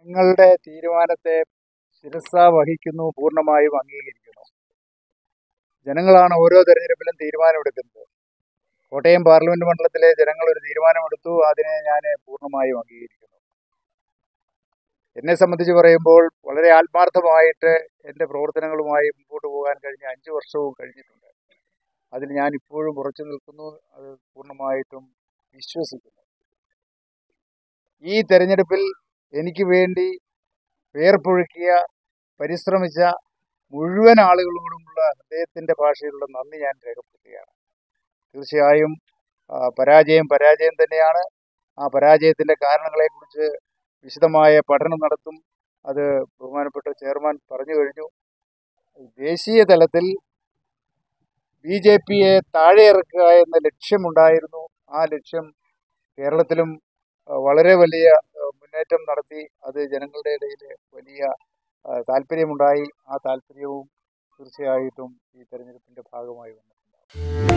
നിങ്ങളുടെ തീരുമാനത്തെ ശിരസാ വഹിക്കുന്നു, പൂർണ്ണമായും അംഗീകരിക്കുന്നു. ജനങ്ങളാണ് ഓരോ തെരഞ്ഞെടുപ്പിലും തീരുമാനമെടുക്കുന്നത്. കോട്ടയം പാർലമെന്റ് മണ്ഡലത്തിലെ ജനങ്ങൾ ഒരു തീരുമാനമെടുത്തു, അതിനെ ഞാൻ പൂർണ്ണമായും അംഗീകരിക്കുന്നു. എന്നെ സംബന്ധിച്ച് പറയുമ്പോൾ വളരെ ആത്മാർത്ഥമായിട്ട് എൻ്റെ പ്രവർത്തനങ്ങളുമായി മുമ്പോട്ട് പോകാൻ കഴിഞ്ഞ 5 വർഷവും കഴിഞ്ഞിട്ടുണ്ട്. അതിൽ ഞാൻ ഇപ്പോഴും ഉറച്ചു നിൽക്കുന്നു, അത് പൂർണ്ണമായിട്ടും വിശ്വസിക്കുന്നു. ഈ തെരഞ്ഞെടുപ്പിൽ എനിക്ക് വേണ്ടി വേർപ്പൊഴുക്കിയ, പരിശ്രമിച്ച മുഴുവൻ ആളുകളോടുമുള്ള ഹൃദയത്തിൻ്റെ ഭാഷയിലുള്ള നന്ദി ഞാൻ രേഖപ്പെടുത്തുകയാണ്. തീർച്ചയായും പരാജയം തന്നെയാണ്. ആ പരാജയത്തിൻ്റെ കാരണങ്ങളെക്കുറിച്ച് വിശദമായ പഠനം നടത്തും. അത് ബഹുമാനപ്പെട്ട ചെയർമാൻ പറഞ്ഞു കഴിഞ്ഞു. ദേശീയ തലത്തിൽ BJPയെ താഴെ ഇറക്കുക എന്ന ലക്ഷ്യമുണ്ടായിരുന്നു. ആ ലക്ഷ്യം കേരളത്തിലും വളരെ വലിയ മുന്നേറ്റം നടത്തി. അത് ജനങ്ങളുടെ ഇടയിൽ വലിയ താല്പര്യമുണ്ടായി. ആ താല്പര്യവും തീർച്ചയായിട്ടും ഈ തെരഞ്ഞെടുപ്പിൻ്റെ ഭാഗമായി വന്നിട്ടുണ്ട്.